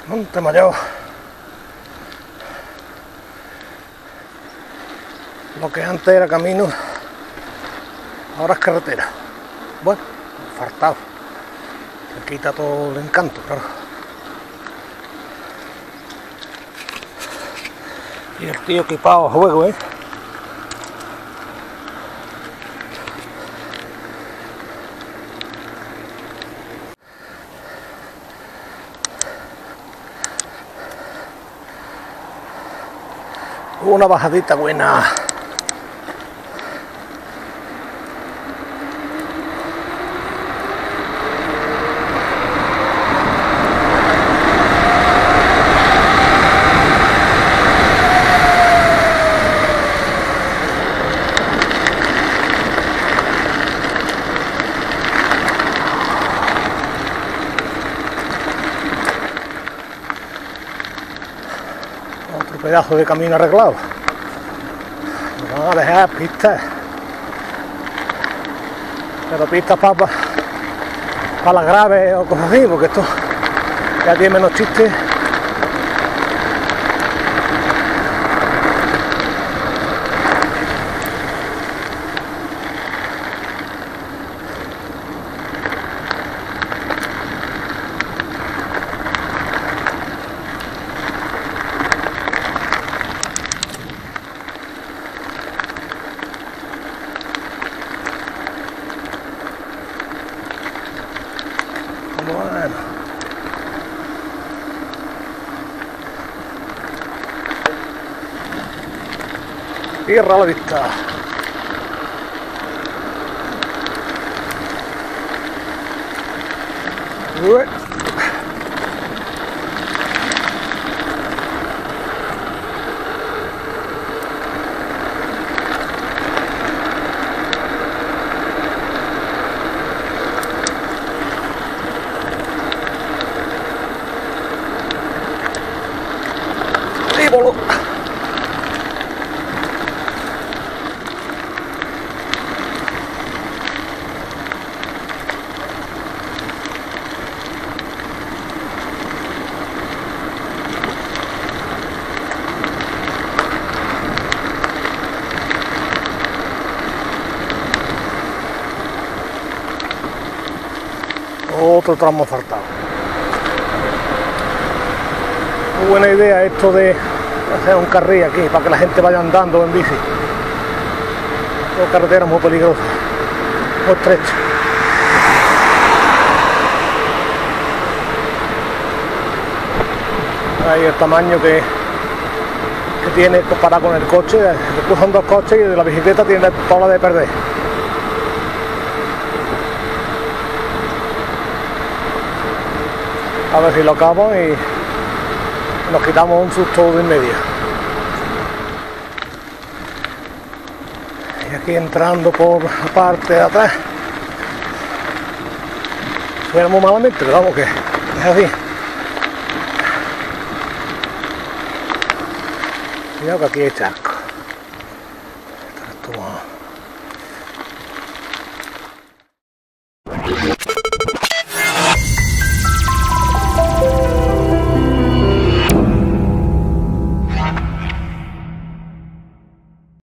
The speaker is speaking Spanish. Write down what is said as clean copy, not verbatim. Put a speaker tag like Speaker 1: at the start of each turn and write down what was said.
Speaker 1: Montemayor. Lo que antes era camino, ahora es carretera. Bueno, faltado. Se quita todo el encanto, claro. Y el tío equipado a juego, Una bajadita buena. Otro pedazo de camino arreglado. Nos van a dejar pistas, pero pistas para las graves o cosas así, porque esto ya tiene menos chiste. Bueno, tierra a la vista. Frívolo. Otro tramo faltado. Muy buena idea esto de hacer un carril aquí para que la gente vaya andando en bici. Son carreteras muy peligrosas, muy estrechas. Ahí el tamaño que tiene comparado con el coche. Después son dos coches y la bicicleta tiene toda la de perder. A ver si lo acabo y nos quitamos un susto de en medio. Y aquí entrando por la parte de atrás. Suena muy malamente, pero vamos que es así. Cuidado que aquí hay charco. Esto